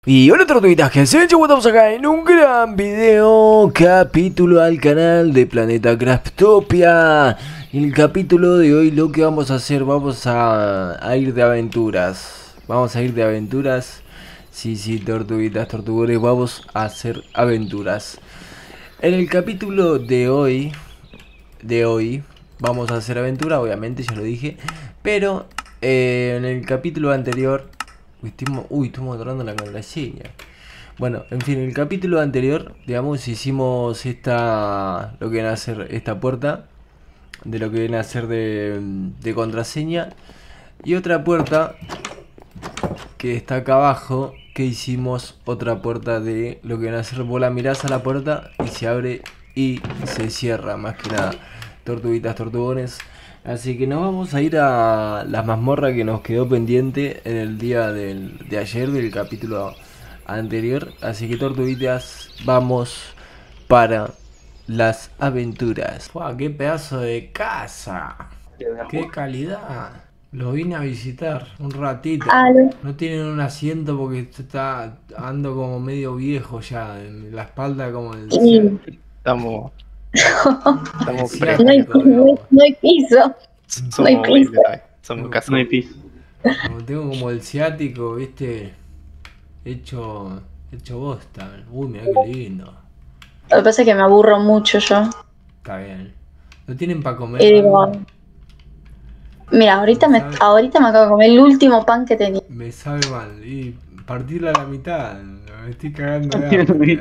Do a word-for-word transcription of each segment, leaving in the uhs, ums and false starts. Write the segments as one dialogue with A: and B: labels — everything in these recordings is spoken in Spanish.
A: Y hola tortuguitas, que se estamos acá en un gran video, capítulo al canal de Planeta Craftopia. El capítulo de hoy lo que vamos a hacer, vamos a, a ir de aventuras. Vamos a ir de aventuras. Sí, sí, tortuguitas, tortugones, vamos a hacer aventuras. En el capítulo de hoy, de hoy, vamos a hacer aventura, obviamente, ya lo dije. Pero eh, en el capítulo anterior... Uy, estamos, uy, estamos atorando la contraseña. Bueno, en fin, en el capítulo anterior, digamos, hicimos esta, lo que viene a ser esta puerta, de lo que viene a ser de, de contraseña. Y otra puerta, que está acá abajo, que hicimos otra puerta de lo que viene a ser, vos la mirás a la puerta y se abre y se cierra, más que nada. Tortuguitas, tortugones. Así que nos vamos a ir a la mazmorra que nos quedó pendiente en el día del, de ayer, del capítulo anterior. Así que tortuguitas, vamos para las aventuras. ¡Wow! ¡Qué pedazo de casa! ¡Qué calidad! Lo vine a visitar un ratito.
B: Ale.
A: No tienen un asiento porque está ando como medio viejo ya. En la espalda como el...
B: Y
C: Estamos,
A: el
C: estamos
B: no hay,
A: ciático,
B: no hay,
A: digamos.
B: no hay piso.
C: somos
B: No hay piso.
C: humildes, ¿sabes? Somos
A: No.
C: casos.
D: No hay piso.
A: Como tengo como el ciático, viste, hecho, hecho bosta. Uy, mirá qué lindo.
B: Lo que pasa es que me aburro mucho yo.
A: Está bien. ¿No tienen para comer?
B: Y digo,
A: algo?
B: mira, ahorita me,
A: ¿Sabe?
B: ahorita me acabo de comer el último pan que tenía.
A: Me sabe mal. Y partirla a la mitad. Me estoy cagando de hambre.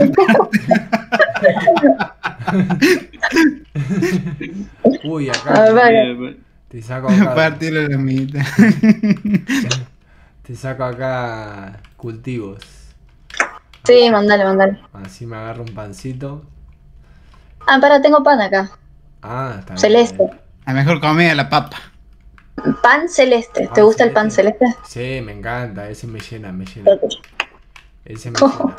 A: Uy,
B: A
A: acá
B: ver,
A: te saco acá.
C: Partirlo a la mitad.
A: Te saco acá cultivos.
B: sí, mandale, mandale.
A: Así me agarro un pancito.
B: Ah, para, tengo pan acá.
A: Ah, está bien.
B: Celeste.
C: A lo mejor comida la papa.
B: Pan celeste. ¿Te
A: Pan
B: gusta el pan
A: celeste.
B: celeste?
A: Sí, me encanta, ese me llena, me llena. Ese me
B: Oh.
A: llena.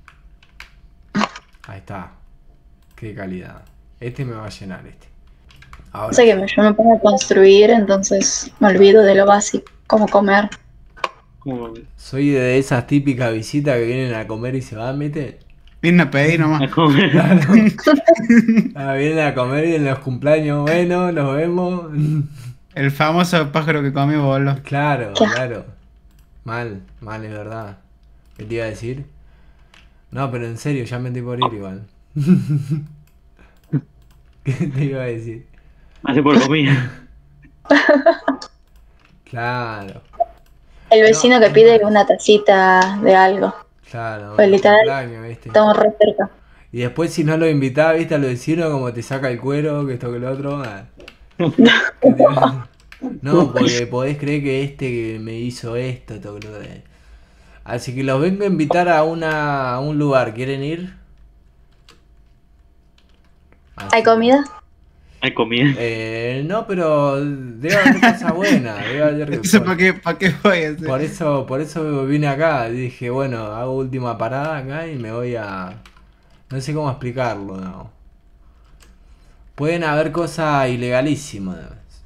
A: Ahí está. Qué calidad. Este me va a llenar, este. Ahora.
B: O sea que me- yo me pongo a construir, entonces me olvido de lo básico, como comer.
D: Como
A: Soy de esas típicas visitas que vienen a comer y se van, ¿viste?
C: Vienen a pedir
D: a
C: nomás.
D: comer.
A: Claro. Ah, vienen a comer y en los cumpleaños, bueno, nos vemos.
C: El famoso pájaro que comió bolo.
A: Claro,
B: ¿Qué?
A: claro. Mal, mal, es verdad. ¿Qué te iba a decir? No, pero en serio, ya me estoy por ir igual. ¿Qué te iba a decir?
D: Hace por comida.
A: Claro,
B: El vecino
A: No,
B: que
A: es
B: pide
A: más.
B: una tacita de algo.
A: claro.
B: Pues literal,
A: cumpleaños, ¿viste?
B: estamos re cerca.
A: Y después si no lo invitás, viste, a los vecinos como te saca el cuero, que esto que lo otro. ah. Que te- No, porque podés creer que este que me hizo esto, esto que lo otro. Así que los vengo a invitar a una a un lugar, ¿quieren ir? Así
B: ¿Hay
A: que-
B: comida?
D: Hay comida.
A: Eh, no, pero debe haber cosas buenas, debe haber-
C: Entonces,
A: por,
C: ¿para qué, para qué voy a hacer?
A: por eso, por eso vine acá, dije, bueno, hago última parada acá y me voy a... No sé cómo explicarlo, no. Pueden haber cosas ilegalísimas.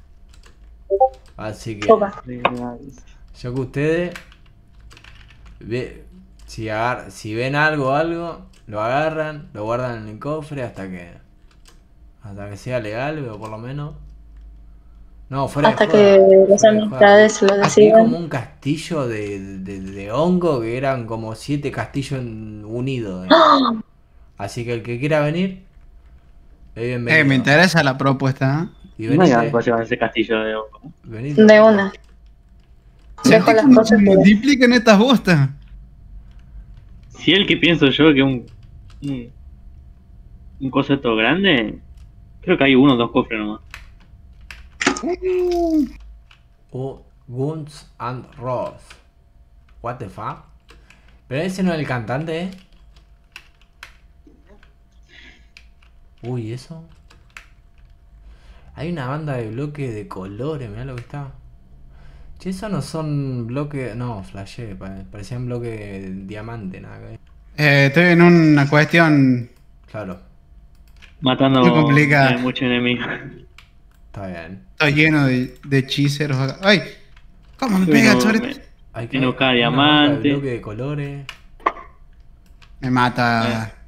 A: Así que
B: Opa.
A: yo que ustedes ve, si agar- si ven algo o algo, lo agarran, lo guardan en el cofre hasta que hasta que sea legal, o por lo menos. No, fuera
B: Hasta
A: de
B: que
A: joda,
B: los
A: fuera de joda.
B: administradores lo
A: Aquí hay
B: decidan.
A: como un castillo de, de, de hongo que eran como siete castillos en- unidos. ¿eh?
B: ¡Ah!
A: Así que el que quiera venir, es
C: Eh,
A: bienvenido.
C: me interesa la propuesta. ¿eh?
A: Y
D: No hay
A: venite,
D: algo llevar ese castillo de hongo.
A: venite.
B: De una.
C: ¿Sentís
B: Dejo las
C: cómo
B: cosas
C: se
B: que...
C: multiplican estas bostas?
D: Si el que pienso yo que un. Un, un coseto grande. Creo que hay uno o dos cofres nomás.
C: Uh,
A: O Guns and Roses. What the fuck? Pero ese no es el cantante, ¿eh? Uy, eso. Hay una banda de bloques de colores, mirá lo que está. Che, esos no son bloques. No, flashé, pa- parecían bloques de diamante, nada que ver.
C: eh, estoy en una cuestión.
A: Claro,
D: Matando
C: Muy complicada.
D: eh, muchos enemigos.
A: está bien.
C: Estoy lleno de, de hechiceros acá. ¡Ay! ¿Cómo me
D: Sí,
C: pega
D: no,
C: sobre
D: me-
A: Hay
D: Tiene que buscar
A: una marca de
D: diamante.
A: bloque de colores.
C: Me mata.
D: A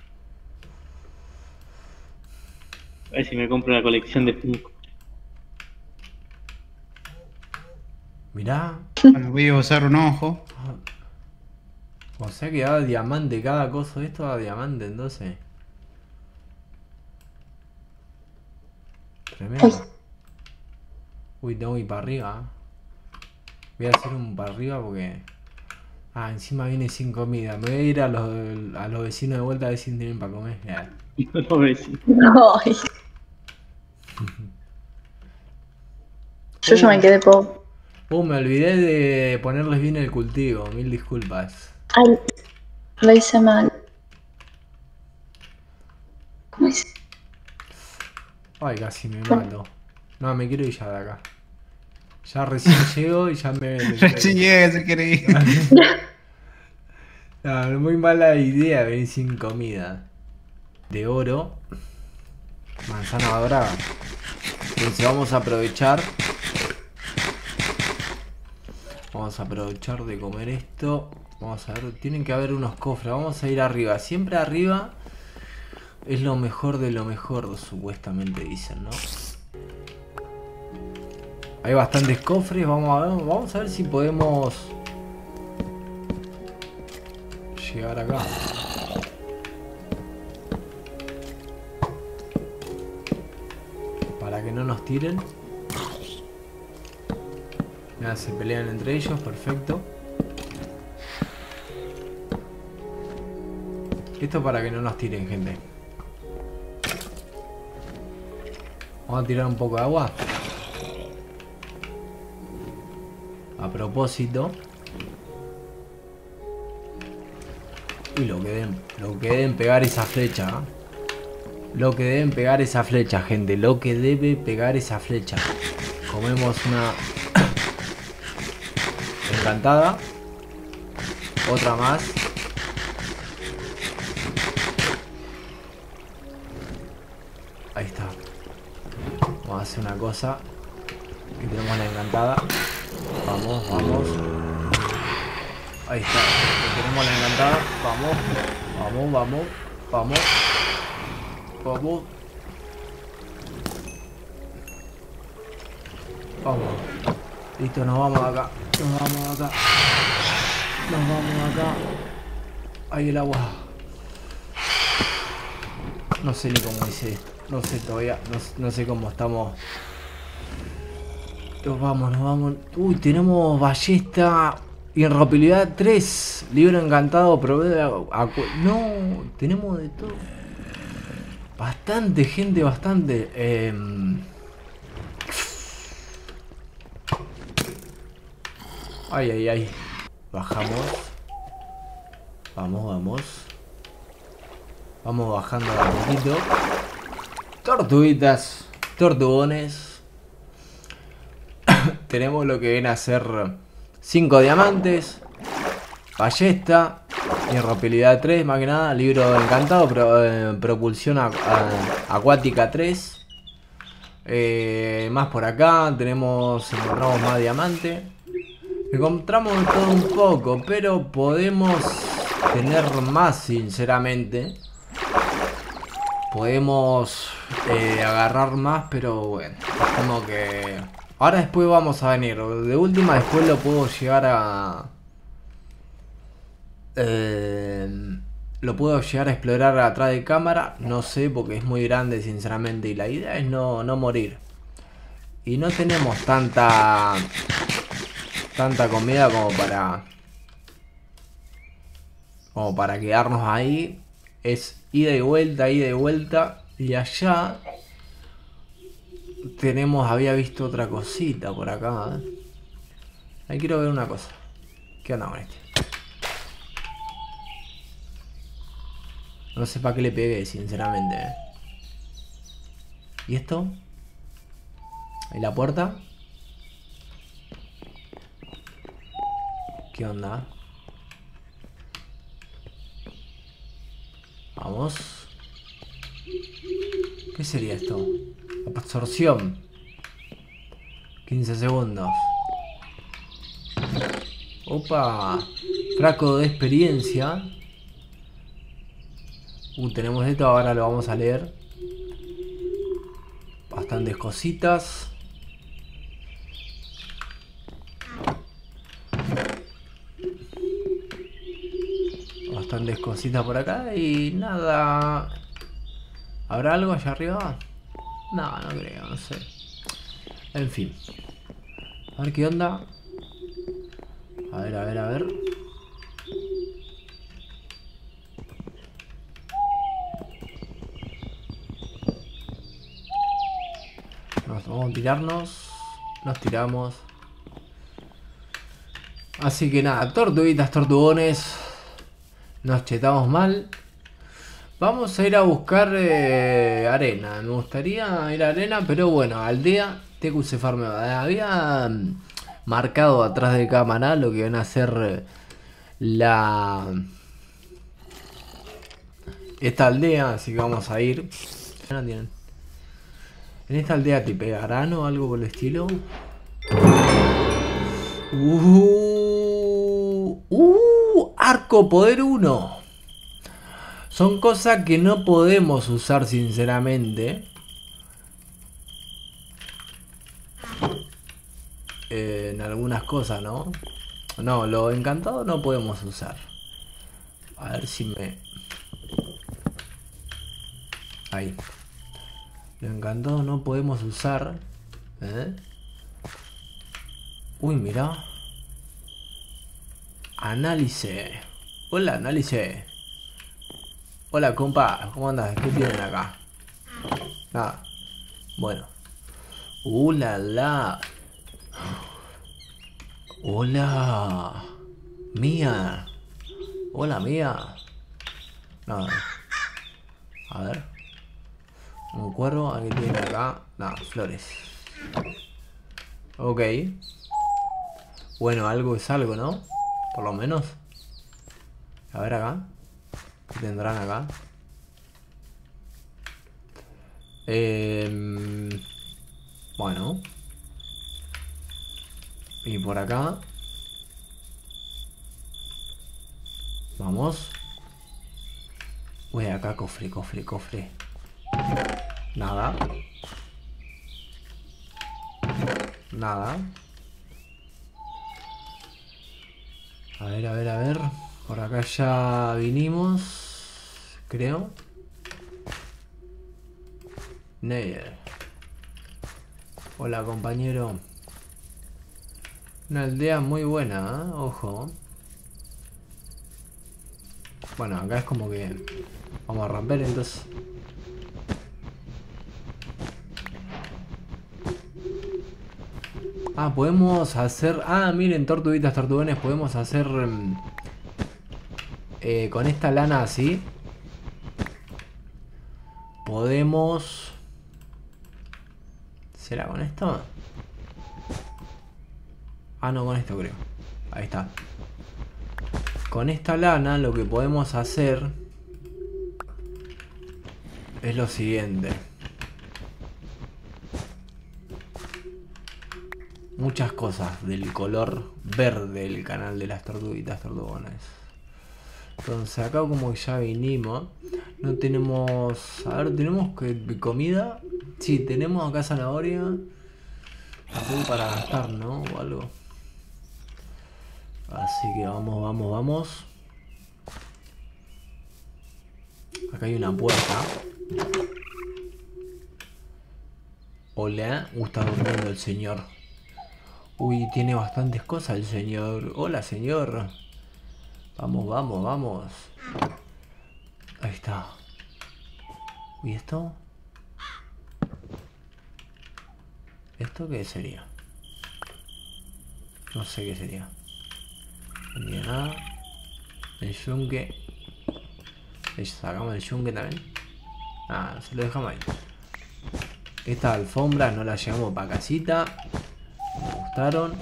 D: ver si me compro la colección de Funko.
A: Mirá.
C: Bueno, voy a usar un ojo.
A: O sea que da diamante cada cosa. Esto da diamante entonces. Tremendo. Uy, tengo que ir para arriba. Voy a hacer un para arriba porque... Ah, encima viene sin comida. Me voy a ir a los, a los vecinos de vuelta a ver si tienen para comer. Ya.
D: No ves.
B: Ay. Yo ya me quedé pobre.
A: Uh, me olvidé de ponerles bien el cultivo. Mil disculpas.
B: Ay, lo hice mal. ¿Cómo hice?
A: Ay, casi me mato. No, me quiero ir ya de acá. Ya recién llego y ya me...
C: Recién llega, se quiere ir.
A: No, muy mala idea venir sin comida. De oro. Manzana dorada. Entonces vamos a aprovechar. Vamos a aprovechar de comer esto. Vamos a ver, tienen que haber unos cofres. Vamos a ir arriba. Siempre arriba es lo mejor de lo mejor, supuestamente dicen, ¿no? Hay bastantes cofres. Vamos a ver, vamos a ver si podemos llegar acá. Para que no nos tiren. Ya se pelean entre ellos, perfecto. Esto para que no nos tiren, gente. Vamos a tirar un poco de agua. A propósito. Uy, lo que deben, lo que deben pegar esa flecha, ¿eh? Lo que deben pegar esa flecha, gente. Lo que debe pegar esa flecha. Comemos una encantada. Otra más. Ahí está. Vamos a hacer una cosa. Aquí tenemos la encantada. Vamos, vamos. Ahí está. Aquí tenemos la encantada. Vamos. Vamos, vamos. Vamos. Vamos. Vamos. Listo, nos vamos acá. Nos vamos acá. Nos vamos acá. Ahí el agua. No sé ni cómo hice esto. No sé todavía. No, no sé cómo estamos. Nos vamos, nos vamos. Uy, tenemos ballesta. Irrompibilidad tres. Libro encantado. Provee a, a, no, tenemos de todo. Bastante, gente, bastante. Eh, ay, ay, ay. Bajamos. Vamos, vamos. Vamos bajando un poquito. Tortuguitas. Tortugones. Tenemos lo que viene a ser cinco diamantes. Ballesta. Irrompibilidad tres, más que nada. Libro encantado. Pro, eh, propulsión a, a, acuática tres. Eh, más por acá. Tenemos. Encontramos más diamante. Encontramos todo un poco. Pero podemos tener más, sinceramente. Podemos eh, agarrar más, pero bueno. Como que. Ahora después vamos a venir. De última, después lo puedo llegar a. Eh, lo puedo llegar a explorar atrás de cámara. No sé, porque es muy grande, sinceramente. Y la idea es no, no morir. Y no tenemos tanta. Tanta comida como para. Como para quedarnos ahí. Es ida y vuelta, ida y vuelta. Y allá. Tenemos, había visto otra cosita por acá. ¿eh? Ahí quiero ver una cosa. ¿Qué onda con este? No sé para qué le pegué, sinceramente. ¿eh? ¿Y esto? ¿Ahí la puerta? ¿Qué onda? Vamos. ¿Qué sería esto? Absorción. quince segundos. Opa. Frasco de experiencia. Uh, tenemos esto, ahora lo vamos a leer. Bastantes cositas. Bastantes cositas por acá y nada. ¿Habrá algo allá arriba? No, no creo, no sé. En fin. A ver qué onda. A ver, a ver, a ver. Nos vamos a tirarnos. Nos tiramos. Así que nada, tortuguitas, tortugones. Nos chetamos mal. Vamos a ir a buscar eh, arena. Me gustaría ir a arena, pero bueno, aldea T Q C farmeo. Había marcado atrás de cámara lo que van a hacer la... esta aldea, así que vamos a ir. En esta aldea te pegarán o algo por el estilo. Uh, uh, arco poder uno. Son cosas que no podemos usar sinceramente. Eh, en algunas cosas, ¿no? No, lo encantado no podemos usar. A ver si me... Ahí. Lo encantado no podemos usar. ¿Eh? Uy, mira. Análisis. Hola, análisis. Hola, compa. ¿Cómo andas? ¿Qué tienen acá? Nada. Bueno. Uh, la, la. Hola. Mía. Hola, mía. Nada. A ver. Un cuervo. ¿Qué tienen acá? Nada, flores. Ok. Bueno, algo es algo, ¿no? Por lo menos. A ver acá. ¿Qué tendrán acá? Eh, bueno. Y por acá. Vamos. Uy, acá cofre, cofre, cofre. Nada. Nada. A ver, a ver, a ver. Por acá ya vinimos. Creo. Neyer. Hola, compañero. Una aldea muy buena, ¿eh? Ojo. Bueno, acá es como que... Vamos a romper entonces. Ah, podemos hacer... Ah, miren, tortuguitas, tortugones. Podemos hacer... Eh, con esta lana así. Podemos... ¿Será con esto? Ah, no, con esto creo. Ahí está. Con esta lana lo que podemos hacer es lo siguiente. Muchas cosas del color verde del canal de las tortuguitas tortugones. Entonces acá como que ya vinimos. No tenemos... A ver, ¿tenemos que comida? Sí, tenemos acá zanahoria. Algo para gastar, ¿no? O algo. Así que vamos, vamos, vamos. Acá hay una puerta. Hola. Uh, está durmiendo el señor. Uy, tiene bastantes cosas el señor. Hola, señor. Vamos, vamos, vamos. Ahí está. ¿Y esto? ¿Esto qué sería? No sé qué sería. No tiene nada. El yunque. Sacamos el yunque también. Ah, se lo dejamos ahí. Estas alfombras no las llevamos para casita. Me gustaron.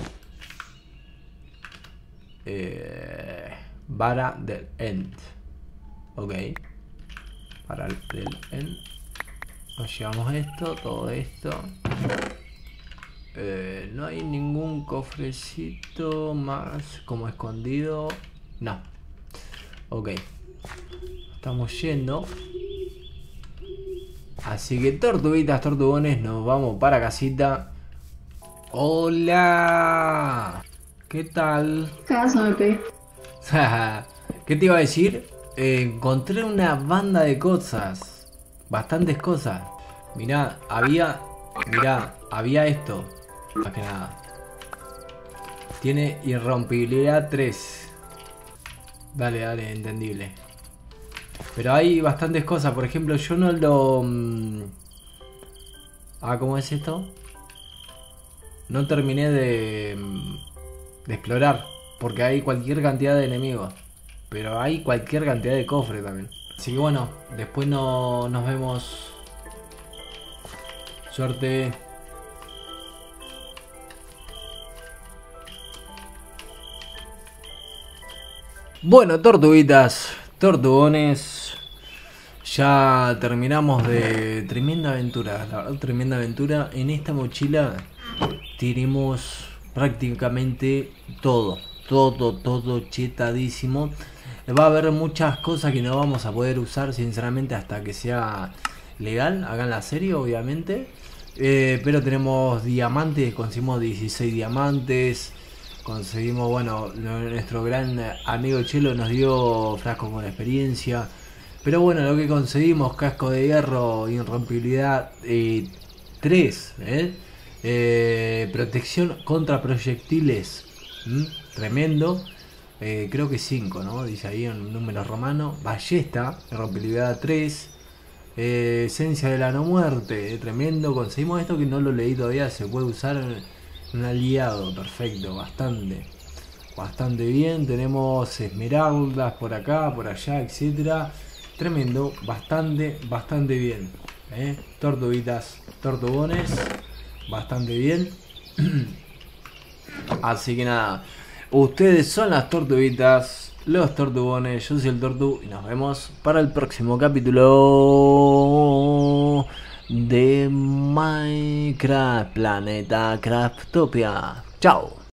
A: Eh, vara del end. Ok. Para el del end. Nos llevamos esto, todo esto. Eh, no hay ningún cofrecito más como escondido. No. Ok. Estamos yendo. Así que tortuguitas, tortugones, nos vamos para casita. ¡Hola! ¿Qué tal?
B: Caso me pegué.
A: ¿Qué te iba a decir? Eh, encontré una banda de cosas. Bastantes cosas. Mirá, había... Mirá, había esto. Más que nada. Tiene irrompibilidad tres. Dale, dale, entendible. Pero hay bastantes cosas. Por ejemplo, yo no lo... Ah, ¿cómo es esto? No terminé de... De explorar. Porque hay cualquier cantidad de enemigos. Pero hay cualquier cantidad de cofres también. Así que bueno, después no, nos vemos. Suerte. Bueno, tortuguitas, tortugones. Ya terminamos de tremenda aventura. La verdad, tremenda aventura. En esta mochila tenemos prácticamente todo. Todo, todo chetadísimo. Va a haber muchas cosas que no vamos a poder usar, sinceramente, hasta que sea legal. Hagan la serie, obviamente. Eh, pero tenemos diamantes, conseguimos dieciséis diamantes. Conseguimos, bueno, nuestro gran amigo Chelo nos dio frascos con experiencia. Pero bueno, lo que conseguimos, casco de hierro, irrompibilidad eh, tres. ¿eh? Eh, protección contra proyectiles. ¿Mm? Tremendo. Eh, creo que cinco, ¿no? Dice ahí en número romano. Ballesta, irrompibilidad tres. Eh, esencia de la no muerte, eh, tremendo. Conseguimos esto que no lo leí todavía. Se puede usar en un aliado. Perfecto, bastante. Bastante bien. Tenemos esmeraldas por acá, por allá, etcétera. Tremendo, bastante, bastante bien. ¿eh? Tortuguitas, tortugones. Bastante bien. Así que nada. Ustedes son las tortuguitas, los tortugones, yo soy el tortu y nos vemos para el próximo capítulo de Minecraft Planeta Craftopia. Chao.